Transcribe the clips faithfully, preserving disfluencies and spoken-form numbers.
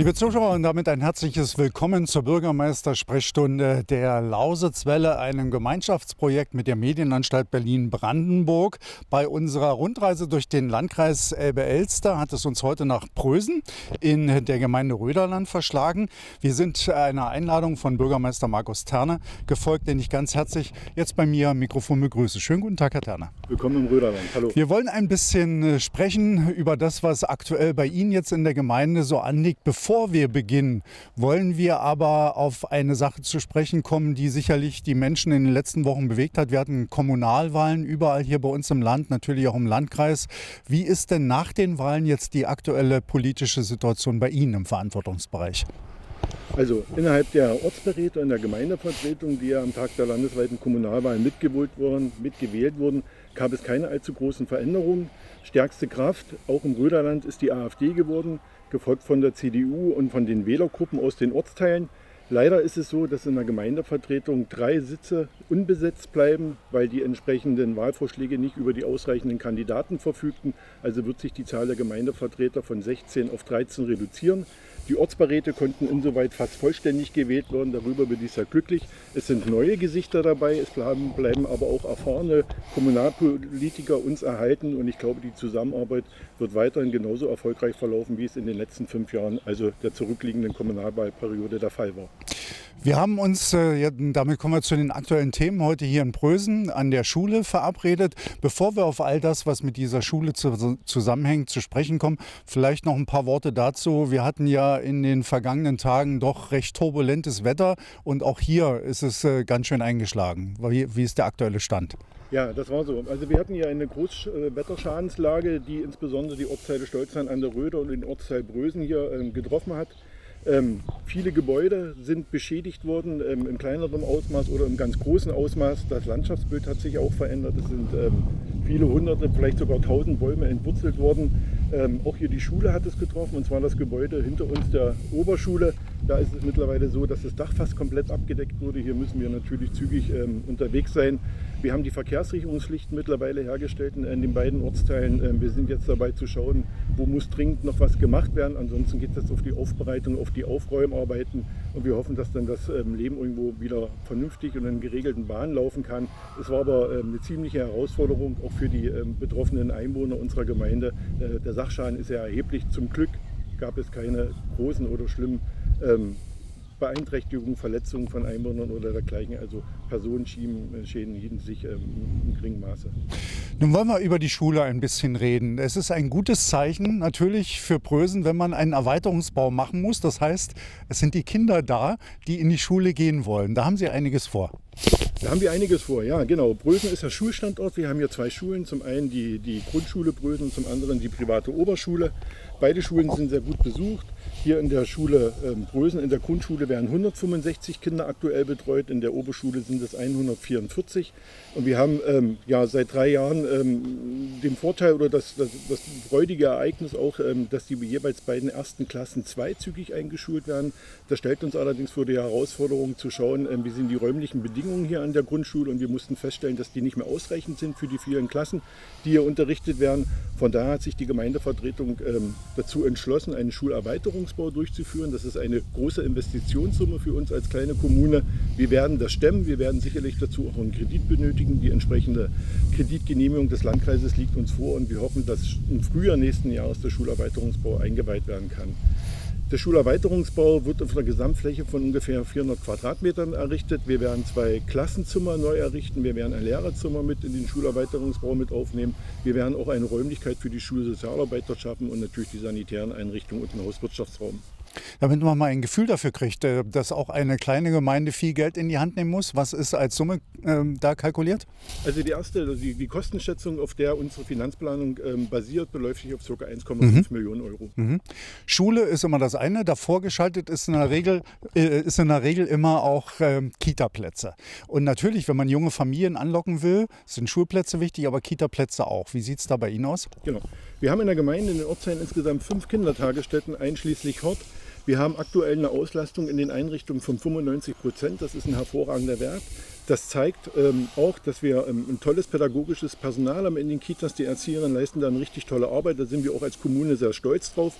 Liebe Zuschauer, und damit ein herzliches Willkommen zur Bürgermeistersprechstunde der Lausitzwelle, einem Gemeinschaftsprojekt mit der Medienanstalt Berlin-Brandenburg. Bei unserer Rundreise durch den Landkreis Elbe-Elster hat es uns heute nach Prösen in der Gemeinde Röderland verschlagen. Wir sind einer Einladung von Bürgermeister Markus Therne gefolgt, den ich ganz herzlich jetzt bei mir am Mikrofon begrüße. Schönen guten Tag, Herr Therne. Willkommen im Röderland. Hallo. Wir wollen ein bisschen sprechen über das, was aktuell bei Ihnen jetzt in der Gemeinde so anliegt. Bevor wir beginnen, wollen wir aber auf eine Sache zu sprechen kommen, die sicherlich die Menschen in den letzten Wochen bewegt hat. Wir hatten Kommunalwahlen überall hier bei uns im Land, natürlich auch im Landkreis. Wie ist denn nach den Wahlen jetzt die aktuelle politische Situation bei Ihnen im Verantwortungsbereich? Also innerhalb der Ortsvertreter in der Gemeindevertretung, die ja am Tag der landesweiten Kommunalwahlen mitgewählt wurden, mitgewählt wurden, gab es keine allzu großen Veränderungen. Stärkste Kraft, auch im Röderland, ist die AfD geworden, gefolgt von der C D U und von den Wählergruppen aus den Ortsteilen. Leider ist es so, dass in der Gemeindevertretung drei Sitze unbesetzt bleiben, weil die entsprechenden Wahlvorschläge nicht über die ausreichenden Kandidaten verfügten. Also wird sich die Zahl der Gemeindevertreter von sechzehn auf dreizehn reduzieren. Die Ortsbeiräte konnten insoweit fast vollständig gewählt werden, darüber bin ich sehr glücklich. Es sind neue Gesichter dabei, es bleiben, bleiben aber auch erfahrene Kommunalpolitiker uns erhalten und ich glaube, die Zusammenarbeit wird weiterhin genauso erfolgreich verlaufen, wie es in den letzten fünf Jahren, also der zurückliegenden Kommunalwahlperiode, der Fall war. Wir haben uns, äh, damit kommen wir zu den aktuellen Themen, heute hier in Prösen an der Schule verabredet. Bevor wir auf all das, was mit dieser Schule zu, zusammenhängt, zu sprechen kommen, vielleicht noch ein paar Worte dazu. Wir hatten ja in den vergangenen Tagen doch recht turbulentes Wetter und auch hier ist es äh, ganz schön eingeschlagen. Wie, wie ist der aktuelle Stand? Ja, das war so. Also wir hatten hier eine Großwetterschadenslage, die insbesondere die Ortsteile Stolzheim an der Röder und den Ortsteil Prösen hier ähm, getroffen hat. Ähm, viele Gebäude sind beschädigt worden, ähm, im kleineren Ausmaß oder im ganz großen Ausmaß. Das Landschaftsbild hat sich auch verändert. Es sind ähm, viele hunderte, vielleicht sogar tausend Bäume entwurzelt worden. Ähm, auch hier die Schule hat es getroffen, und zwar das Gebäude hinter uns der Oberschule. Da ist es mittlerweile so, dass das Dach fast komplett abgedeckt wurde. Hier müssen wir natürlich zügig ähm, unterwegs sein. Wir haben die Verkehrssicherungspflichten mittlerweile hergestellt in, in den beiden Ortsteilen. Ähm, wir sind jetzt dabei zu schauen, wo muss dringend noch was gemacht werden. Ansonsten geht es jetzt auf die Aufbereitung, auf die Aufräumarbeiten. Und wir hoffen, dass dann das ähm, Leben irgendwo wieder vernünftig und in geregelten Bahnen laufen kann. Es war aber ähm, eine ziemliche Herausforderung, auch für die ähm, betroffenen Einwohner unserer Gemeinde. Äh, der Sachschaden ist sehr erheblich. Zum Glück gab es keine großen oder schlimmen ähm, Beeinträchtigungen, Verletzungen von Einwohnern oder dergleichen, also Personenschäden hielten sich ähm, in geringem Maße. Nun wollen wir über die Schule ein bisschen reden. Es ist ein gutes Zeichen natürlich für Prösen, wenn man einen Erweiterungsbau machen muss. Das heißt, es sind die Kinder da, die in die Schule gehen wollen. Da haben Sie einiges vor. Da haben wir einiges vor, ja genau. Prösen ist der Schulstandort. Wir haben hier zwei Schulen. Zum einen die, die Grundschule Prösen, zum anderen die private Oberschule. Beide Schulen sind sehr gut besucht. Hier in der Schule ähm, Prösen, in der Grundschule werden hundertfünfundsechzig Kinder aktuell betreut, in der Oberschule sind es hundertvierundvierzig. Und wir haben ähm, ja, seit drei Jahren ähm, den Vorteil oder das, das, das freudige Ereignis auch, ähm, dass die jeweils beiden ersten Klassen zweizügig eingeschult werden. Das stellt uns allerdings vor die Herausforderung zu schauen, ähm, wie sind die räumlichen Bedingungen hier an der Grundschule. Und wir mussten feststellen, dass die nicht mehr ausreichend sind für die vielen Klassen, die hier unterrichtet werden. Von daher hat sich die Gemeindevertretung ähm, dazu entschlossen, einen Schulerweiterungsbau durchzuführen. Das ist eine große Investitionssumme für uns als kleine Kommune. Wir werden das stemmen. Wir werden sicherlich dazu auch einen Kredit benötigen. Die entsprechende Kreditgenehmigung des Landkreises liegt uns vor und wir hoffen, dass im Frühjahr nächsten Jahres der Schulerweiterungsbau eingeweiht werden kann. Der Schulerweiterungsbau wird auf einer Gesamtfläche von ungefähr vierhundert Quadratmetern errichtet. Wir werden zwei Klassenzimmer neu errichten. Wir werden ein Lehrerzimmer mit in den Schulerweiterungsbau mit aufnehmen. Wir werden auch eine Räumlichkeit für die Schulsozialarbeiter schaffen und natürlich die sanitären Einrichtungen und den Hauswirtschaftsraum. Damit man mal ein Gefühl dafür kriegt, dass auch eine kleine Gemeinde viel Geld in die Hand nehmen muss. Was ist als Summe ähm, da kalkuliert? Also die erste, also die, die Kostenschätzung, auf der unsere Finanzplanung ähm, basiert, beläuft sich auf ca. eins Komma fünf mhm. Millionen Euro. Mhm. Schule ist immer das eine. Davor geschaltet ist in der Regel, äh, ist in der Regel immer auch ähm, Kita-Plätze. Und natürlich, wenn man junge Familien anlocken will, sind Schulplätze wichtig, aber Kita-Plätze auch. Wie sieht es da bei Ihnen aus? Genau. Wir haben in der Gemeinde in den Ortsteilen insgesamt fünf Kindertagesstätten, einschließlich Hort. Wir haben aktuell eine Auslastung in den Einrichtungen von fünfundneunzig Prozent. Das ist ein hervorragender Wert. Das zeigt ähm, auch, dass wir ähm, ein tolles pädagogisches Personal haben in den Kitas. Die Erzieherinnen leisten da eine richtig tolle Arbeit. Da sind wir auch als Kommune sehr stolz drauf.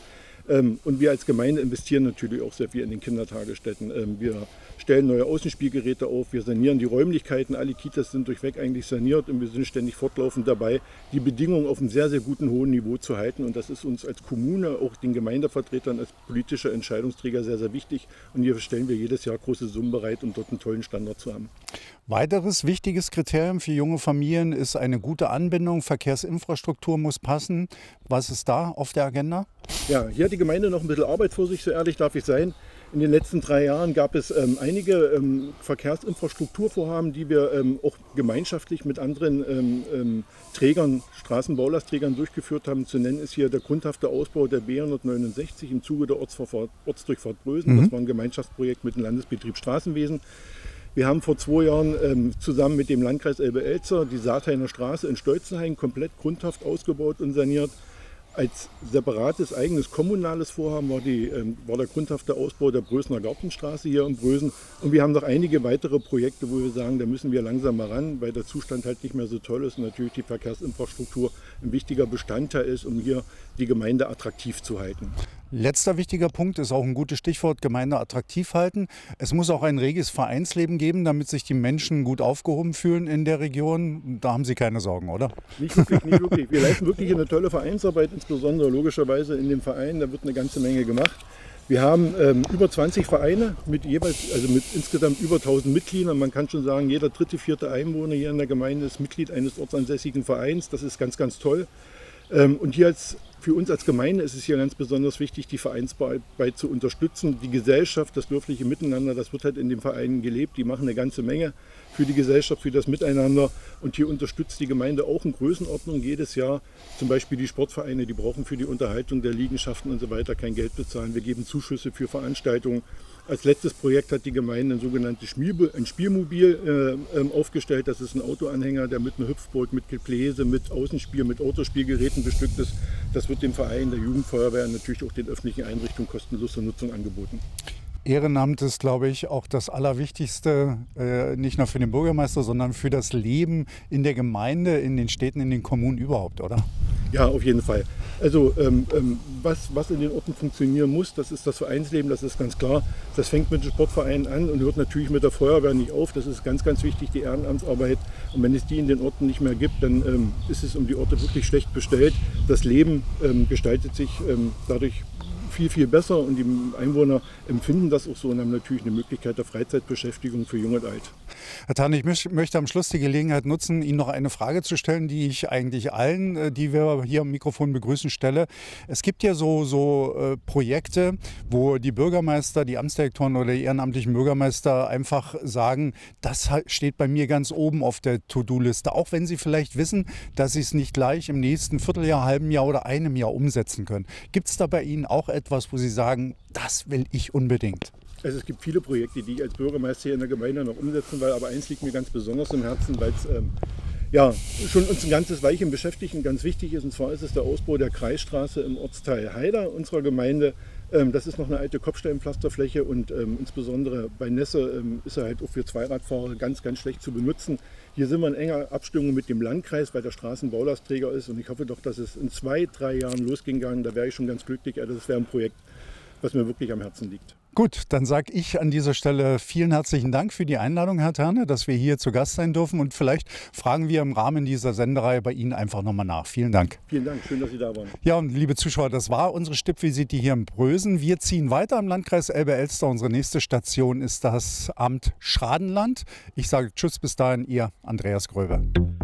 Ähm, und wir als Gemeinde investieren natürlich auch sehr viel in den Kindertagesstätten. Ähm, wir stellen neue Außenspielgeräte auf, wir sanieren die Räumlichkeiten, alle Kitas sind durchweg eigentlich saniert und wir sind ständig fortlaufend dabei, die Bedingungen auf einem sehr, sehr guten, hohen Niveau zu halten. Und das ist uns als Kommune, auch den Gemeindevertretern, als politischer Entscheidungsträger sehr, sehr wichtig. Und hier stellen wir jedes Jahr große Summen bereit, um dort einen tollen Standard zu haben. Weiteres wichtiges Kriterium für junge Familien ist eine gute Anbindung. Verkehrsinfrastruktur muss passen. Was ist da auf der Agenda? Ja, hier hat die Gemeinde noch ein bisschen Arbeit vor sich, so ehrlich darf ich sein. In den letzten drei Jahren gab es ähm, einige ähm, Verkehrsinfrastrukturvorhaben, die wir ähm, auch gemeinschaftlich mit anderen ähm, ähm, Trägern, Straßenbaulastträgern durchgeführt haben. Zu nennen ist hier der grundhafte Ausbau der B hundertneunundsechzig im Zuge der Ortsverfahr- Ortsdurchfahrt Brösen. Mhm. Das war ein Gemeinschaftsprojekt mit dem Landesbetrieb Straßenwesen. Wir haben vor zwei Jahren ähm, zusammen mit dem Landkreis Elbe-Elster die Saathainer Straße in Stolzenhain komplett grundhaft ausgebaut und saniert. Als separates, eigenes kommunales Vorhaben war, die, ähm, war der grundhafte Ausbau der Brösener Gartenstraße hier in Brösen. Und wir haben noch einige weitere Projekte, wo wir sagen, da müssen wir langsam mal ran, weil der Zustand halt nicht mehr so toll ist und natürlich die Verkehrsinfrastruktur ein wichtiger Bestandteil ist, um hier die Gemeinde attraktiv zu halten. Letzter wichtiger Punkt ist auch ein gutes Stichwort, Gemeinde attraktiv halten. Es muss auch ein reges Vereinsleben geben, damit sich die Menschen gut aufgehoben fühlen in der Region. Da haben Sie keine Sorgen, oder? Nicht wirklich, nicht wirklich. Wir leisten wirklich eine tolle Vereinsarbeit, insbesondere logischerweise in dem Verein. Da wird eine ganze Menge gemacht. Wir haben ähm, über zwanzig Vereine mit jeweils, also mit insgesamt über tausend Mitgliedern. Man kann schon sagen, jeder dritte, vierte Einwohner hier in der Gemeinde ist Mitglied eines ortsansässigen Vereins. Das ist ganz, ganz toll. Ähm, und hier als Für uns als Gemeinde ist es hier ganz besonders wichtig, die Vereinsarbeit zu unterstützen. Die Gesellschaft, das dörfliche Miteinander, das wird halt in den Vereinen gelebt. Die machen eine ganze Menge für die Gesellschaft, für das Miteinander. Und hier unterstützt die Gemeinde auch in Größenordnung jedes Jahr. Zum Beispiel die Sportvereine, die brauchen für die Unterhaltung der Liegenschaften und so weiter kein Geld bezahlen. Wir geben Zuschüsse für Veranstaltungen. Als letztes Projekt hat die Gemeinde ein sogenanntes Spiel, ein Spielmobil äh, aufgestellt. Das ist ein Autoanhänger, der mit einer Hüpfburg, mit Gebläse, mit Außenspiel, mit Autospielgeräten bestückt ist. Das wird dem Verein, der Jugendfeuerwehr, natürlich auch den öffentlichen Einrichtungen kostenlos zur Nutzung angeboten. Ehrenamt ist, glaube ich, auch das Allerwichtigste, äh, nicht nur für den Bürgermeister, sondern für das Leben in der Gemeinde, in den Städten, in den Kommunen überhaupt, oder? Ja, auf jeden Fall. Also ähm, ähm, was, was in den Orten funktionieren muss, das ist das Vereinsleben, das ist ganz klar. Das fängt mit den Sportvereinen an und hört natürlich mit der Feuerwehr nicht auf. Das ist ganz, ganz wichtig, die Ehrenamtsarbeit. Und wenn es die in den Orten nicht mehr gibt, dann ähm, ist es um die Orte wirklich schlecht bestellt. Das Leben ähm, gestaltet sich ähm, dadurch viel, viel besser und die Einwohner empfinden das auch so und haben natürlich eine Möglichkeit der Freizeitbeschäftigung für Jung und Alt. Herr Than, ich möchte am Schluss die Gelegenheit nutzen, Ihnen noch eine Frage zu stellen, die ich eigentlich allen, die wir hier am Mikrofon begrüßen, stelle. Es gibt ja so, so äh, Projekte, wo die Bürgermeister, die Amtsdirektoren oder die ehrenamtlichen Bürgermeister einfach sagen, das steht bei mir ganz oben auf der To-Do-Liste, auch wenn sie vielleicht wissen, dass sie es nicht gleich im nächsten Vierteljahr, halben Jahr oder einem Jahr umsetzen können. Gibt es da bei Ihnen auch etwas, wo Sie sagen, das will ich unbedingt? Also es gibt viele Projekte, die ich als Bürgermeister hier in der Gemeinde noch umsetzen will, aber eins liegt mir ganz besonders im Herzen, weil es ähm, ja, schon uns ein ganzes Weilchen beschäftigt und ganz wichtig ist. Und zwar ist es der Ausbau der Kreisstraße im Ortsteil Haider unserer Gemeinde. Ähm, das ist noch eine alte Kopfsteinpflasterfläche und ähm, insbesondere bei Nässe ähm, ist er halt auch für Zweiradfahrer ganz, ganz schlecht zu benutzen. Hier sind wir in enger Abstimmung mit dem Landkreis, weil der Straßenbaulastträger ist. Und ich hoffe doch, dass es in zwei, drei Jahren losgehen kann. Da wäre ich schon ganz glücklich. Also das wäre ein Projekt, was mir wirklich am Herzen liegt. Gut, dann sage ich an dieser Stelle vielen herzlichen Dank für die Einladung, Herr Than, dass wir hier zu Gast sein dürfen. Und vielleicht fragen wir im Rahmen dieser Sendereihe bei Ihnen einfach nochmal nach. Vielen Dank. Vielen Dank, schön, dass Sie da waren. Ja, und liebe Zuschauer, das war unsere Stippvisite hier in Brösen. Wir ziehen weiter im Landkreis Elbe-Elster. Unsere nächste Station ist das Amt Schradenland. Ich sage Tschüss, bis dahin, Ihr Andreas Gröbe.